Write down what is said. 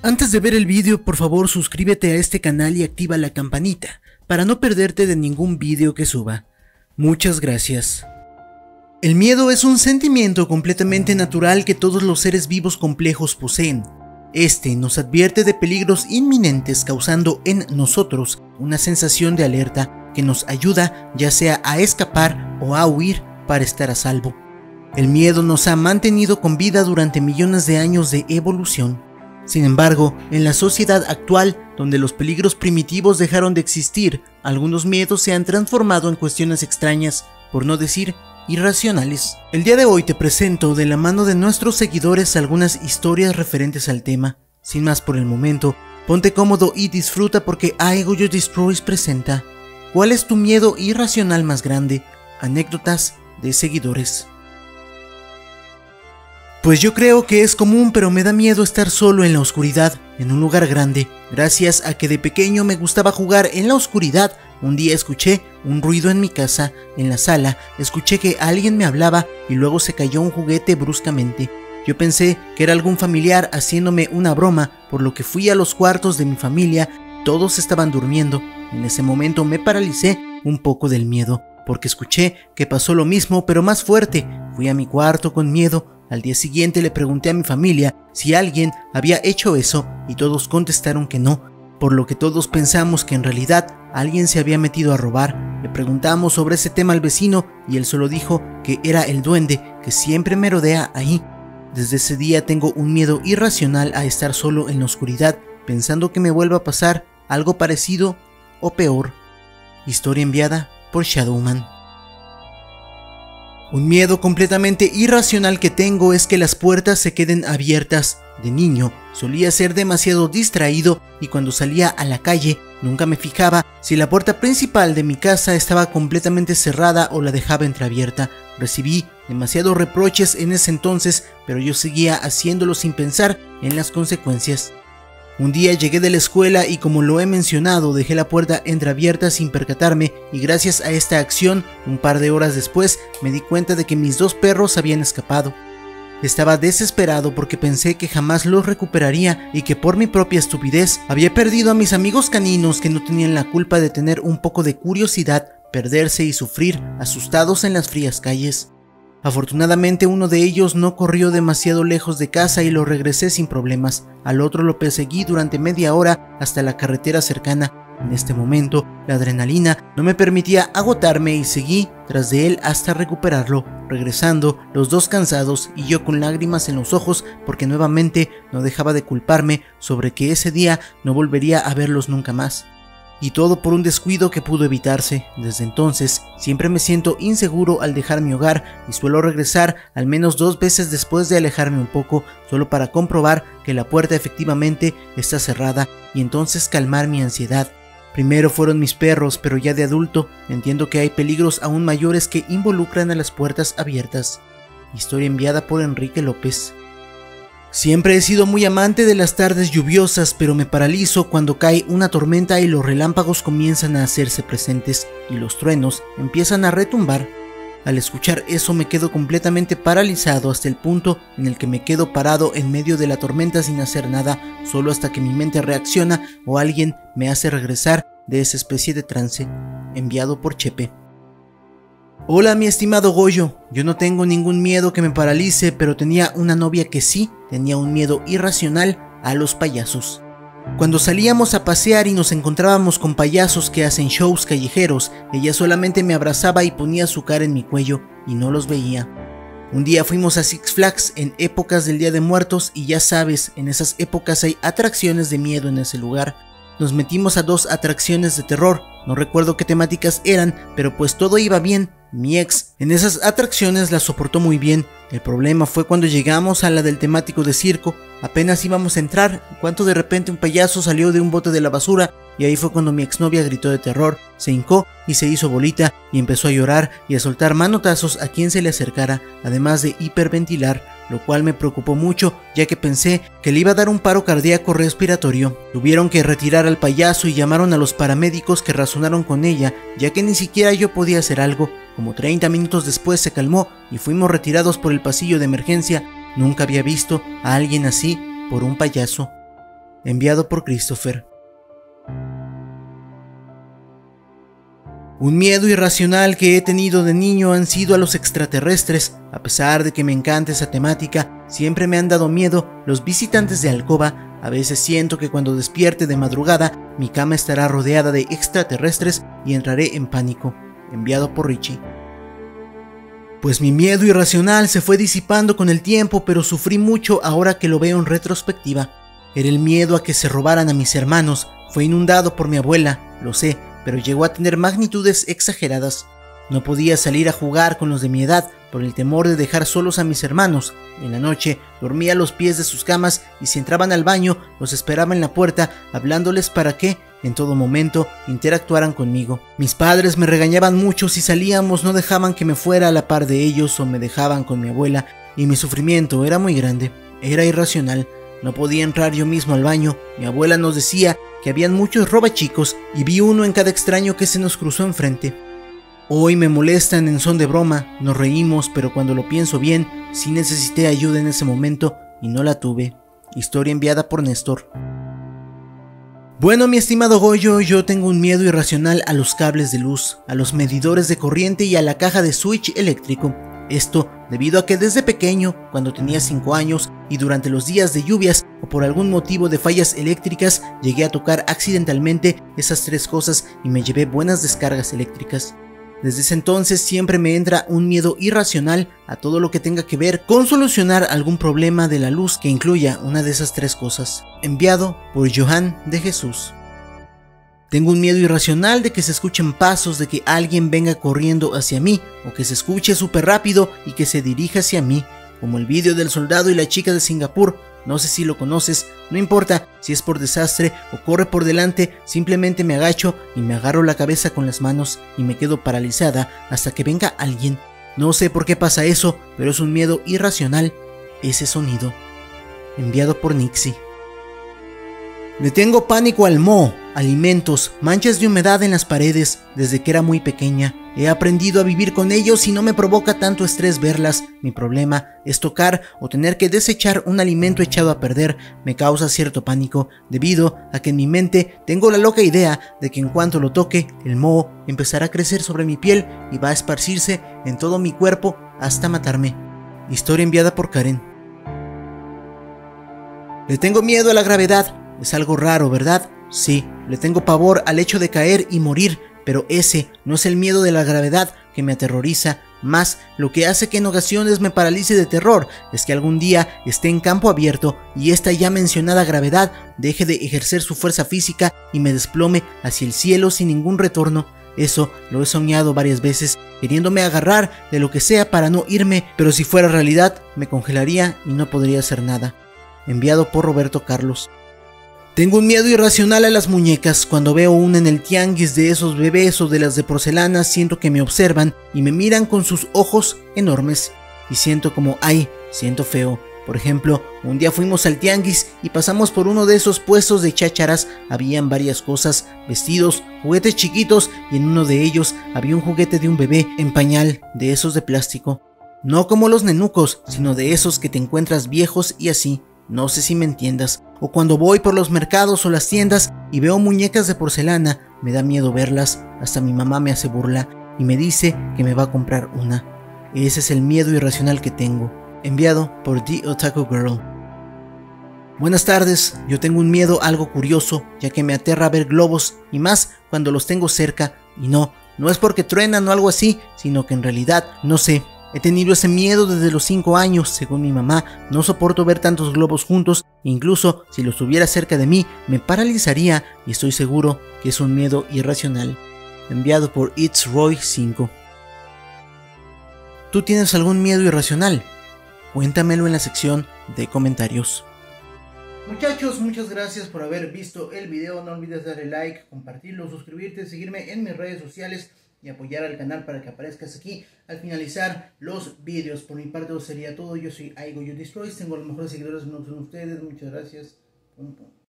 Antes de ver el vídeo, por favor suscríbete a este canal y activa la campanita para no perderte de ningún vídeo que suba. Muchas gracias. El miedo es un sentimiento completamente natural que todos los seres vivos complejos poseen. Este nos advierte de peligros inminentes, causando en nosotros una sensación de alerta que nos ayuda ya sea a escapar o a huir para estar a salvo. El miedo nos ha mantenido con vida durante millones de años de evolución. Sin embargo, en la sociedad actual, donde los peligros primitivos dejaron de existir, algunos miedos se han transformado en cuestiones extrañas, por no decir irracionales. El día de hoy te presento de la mano de nuestros seguidores algunas historias referentes al tema. Sin más por el momento, ponte cómodo y disfruta porque Aego Yo Destroys presenta ¿Cuál es tu miedo irracional más grande? Anécdotas de seguidores. Pues yo creo que es común, pero me da miedo estar solo en la oscuridad, en un lugar grande. Gracias a que de pequeño me gustaba jugar en la oscuridad, un día escuché un ruido en mi casa, en la sala, escuché que alguien me hablaba y luego se cayó un juguete bruscamente. Yo pensé que era algún familiar haciéndome una broma, por lo que fui a los cuartos de mi familia, todos estaban durmiendo. En ese momento me paralicé un poco del miedo, porque escuché que pasó lo mismo pero más fuerte. Fui a mi cuarto con miedo. Al día siguiente le pregunté a mi familia si alguien había hecho eso y todos contestaron que no, por lo que todos pensamos que en realidad alguien se había metido a robar. Le preguntamos sobre ese tema al vecino y él solo dijo que era el duende que siempre me rodea ahí. Desde ese día tengo un miedo irracional a estar solo en la oscuridad, pensando que me vuelva a pasar algo parecido o peor. Historia enviada por Shadowman. Un miedo completamente irracional que tengo es que las puertas se queden abiertas. De niño solía ser demasiado distraído y cuando salía a la calle nunca me fijaba si la puerta principal de mi casa estaba completamente cerrada o la dejaba entreabierta. Recibí demasiados reproches en ese entonces, pero yo seguía haciéndolo sin pensar en las consecuencias. Un día llegué de la escuela y, como lo he mencionado, dejé la puerta entreabierta sin percatarme y gracias a esta acción, un par de horas después, me di cuenta de que mis dos perros habían escapado. Estaba desesperado porque pensé que jamás los recuperaría y que por mi propia estupidez había perdido a mis amigos caninos que no tenían la culpa de tener un poco de curiosidad, perderse y sufrir asustados en las frías calles. Afortunadamente uno de ellos no corrió demasiado lejos de casa y lo regresé sin problemas. Al otro lo perseguí durante media hora hasta la carretera cercana. En este momento, la adrenalina no me permitía agotarme y seguí tras de él hasta recuperarlo, regresando los dos cansados y yo con lágrimas en los ojos porque nuevamente no dejaba de culparme sobre que ese día no volvería a verlos nunca más. Y todo por un descuido que pudo evitarse. Desde entonces, siempre me siento inseguro al dejar mi hogar y suelo regresar al menos 2 veces después de alejarme un poco, solo para comprobar que la puerta efectivamente está cerrada y entonces calmar mi ansiedad. Primero fueron mis perros, pero ya de adulto entiendo que hay peligros aún mayores que involucran a las puertas abiertas. Historia enviada por Enrique López. Siempre he sido muy amante de las tardes lluviosas, pero me paralizo cuando cae una tormenta y los relámpagos comienzan a hacerse presentes y los truenos empiezan a retumbar. Al escuchar eso me quedo completamente paralizado hasta el punto en el que me quedo parado en medio de la tormenta sin hacer nada, solo hasta que mi mente reacciona o alguien me hace regresar de esa especie de trance. Enviado por Chepe. Hola mi estimado Goyo, yo no tengo ningún miedo que me paralice, pero tenía una novia que sí tenía un miedo irracional a los payasos. Cuando salíamos a pasear y nos encontrábamos con payasos que hacen shows callejeros, ella solamente me abrazaba y ponía su cara en mi cuello y no los veía. Un día fuimos a Six Flags en épocas del Día de Muertos y ya sabes, en esas épocas hay atracciones de miedo en ese lugar. Nos metimos a 2 atracciones de terror, no recuerdo qué temáticas eran, pero pues todo iba bien. Mi ex en esas atracciones la soportó muy bien. El problema fue cuando llegamos a la del temático de circo. Apenas íbamos a entrar, cuando de repente un payaso salió de un bote de la basura y ahí fue cuando mi exnovia gritó de terror, se hincó y se hizo bolita y empezó a llorar y a soltar manotazos a quien se le acercara, además de hiperventilar, lo cual me preocupó mucho ya que pensé que le iba a dar un paro cardíaco respiratorio. Tuvieron que retirar al payaso y llamaron a los paramédicos que razonaron con ella, ya que ni siquiera yo podía hacer algo. Como 30 minutos después se calmó y fuimos retirados por el pasillo de emergencia. Nunca había visto a alguien así por un payaso. enviado por Christopher. Un miedo irracional que he tenido de niño han sido a los extraterrestres. A pesar de que me encanta esa temática, siempre me han dado miedo los visitantes de alcoba. A veces siento que cuando despierte de madrugada, mi cama estará rodeada de extraterrestres y entraré en pánico. Enviado por Richie. Pues mi miedo irracional se fue disipando con el tiempo, pero sufrí mucho ahora que lo veo en retrospectiva. Era el miedo a que se robaran a mis hermanos. Fue inundado por mi abuela, lo sé, pero llegó a tener magnitudes exageradas. No podía salir a jugar con los de mi edad por el temor de dejar solos a mis hermanos. En la noche dormía a los pies de sus camas y si entraban al baño los esperaba en la puerta hablándoles para que, en todo momento, interactuaran conmigo. Mis padres me regañaban mucho si salíamos, no dejaban que me fuera a la par de ellos o me dejaban con mi abuela y mi sufrimiento era muy grande, era irracional. No podía entrar yo mismo al baño. Mi abuela nos decía que habían muchos robachicos y vi uno en cada extraño que se nos cruzó enfrente. Hoy me molestan en son de broma, nos reímos, pero cuando lo pienso bien, sí necesité ayuda en ese momento y no la tuve. Historia enviada por Néstor. Bueno, mi estimado Goyo, yo tengo un miedo irracional a los cables de luz, a los medidores de corriente y a la caja de switch eléctrico. Esto debido a que desde pequeño, cuando tenía 5 años y durante los días de lluvias o por algún motivo de fallas eléctricas, llegué a tocar accidentalmente esas 3 cosas y me llevé buenas descargas eléctricas. Desde ese entonces siempre me entra un miedo irracional a todo lo que tenga que ver con solucionar algún problema de la luz que incluya una de esas 3 cosas. Enviado por Johan de Jesús. Tengo un miedo irracional de que se escuchen pasos, de que alguien venga corriendo hacia mí, o que se escuche súper rápido y que se dirija hacia mí, como el vídeo del soldado y la chica de Singapur. No sé si lo conoces, no importa si es por desastre o corre por delante, simplemente me agacho y me agarro la cabeza con las manos y me quedo paralizada hasta que venga alguien. No sé por qué pasa eso, pero es un miedo irracional, ese sonido. Enviado por Nixie. Le tengo pánico al moho, alimentos, manchas de humedad en las paredes. Desde que era muy pequeña he aprendido a vivir con ellos y no me provoca tanto estrés verlas. Mi problema es tocar o tener que desechar un alimento echado a perder. Me causa cierto pánico debido a que en mi mente tengo la loca idea de que en cuanto lo toque, el moho empezará a crecer sobre mi piel y va a esparcirse en todo mi cuerpo hasta matarme. Historia enviada por Karen. Le tengo miedo a la gravedad. Es algo raro, ¿verdad? Sí, le tengo pavor al hecho de caer y morir, pero ese no es el miedo de la gravedad que me aterroriza. Más, lo que hace que en ocasiones me paralice de terror es que algún día esté en campo abierto y esta ya mencionada gravedad deje de ejercer su fuerza física y me desplome hacia el cielo sin ningún retorno. Eso lo he soñado varias veces, queriéndome agarrar de lo que sea para no irme, pero si fuera realidad me congelaría y no podría hacer nada. Enviado por Roberto Carlos. Tengo un miedo irracional a las muñecas. Cuando veo una en el tianguis de esos bebés o de las de porcelana, siento que me observan y me miran con sus ojos enormes. Y siento como, ay, siento feo. Por ejemplo, un día fuimos al tianguis y pasamos por uno de esos puestos de chácharas. Habían varias cosas, vestidos, juguetes chiquitos y en uno de ellos había un juguete de un bebé en pañal, de esos de plástico. No como los nenucos, sino de esos que te encuentras viejos y así. No sé si me entiendas. O cuando voy por los mercados o las tiendas y veo muñecas de porcelana, me da miedo verlas. Hasta mi mamá me hace burla y me dice que me va a comprar una. Ese es el miedo irracional que tengo. Enviado por The Otaku Girl. Buenas tardes, yo tengo un miedo algo curioso, ya que me aterra ver globos y más cuando los tengo cerca. Y no es porque truenan o algo así, sino que en realidad, no sé. He tenido ese miedo desde los 5 años, según mi mamá. No soporto ver tantos globos juntos, incluso si los tuviera cerca de mí, me paralizaría y estoy seguro que es un miedo irracional. Enviado por It's Roy 5. ¿Tú tienes algún miedo irracional? Cuéntamelo en la sección de comentarios. Muchachos, muchas gracias por haber visto el video. No olvides darle like, compartirlo, suscribirte, seguirme en mis redes sociales y apoyar al canal para que aparezcas aquí al finalizar los vídeos. Por mi parte, eso sería todo. Yo soy Aigo You Destroys. Tengo los mejores seguidores de ustedes. Muchas gracias.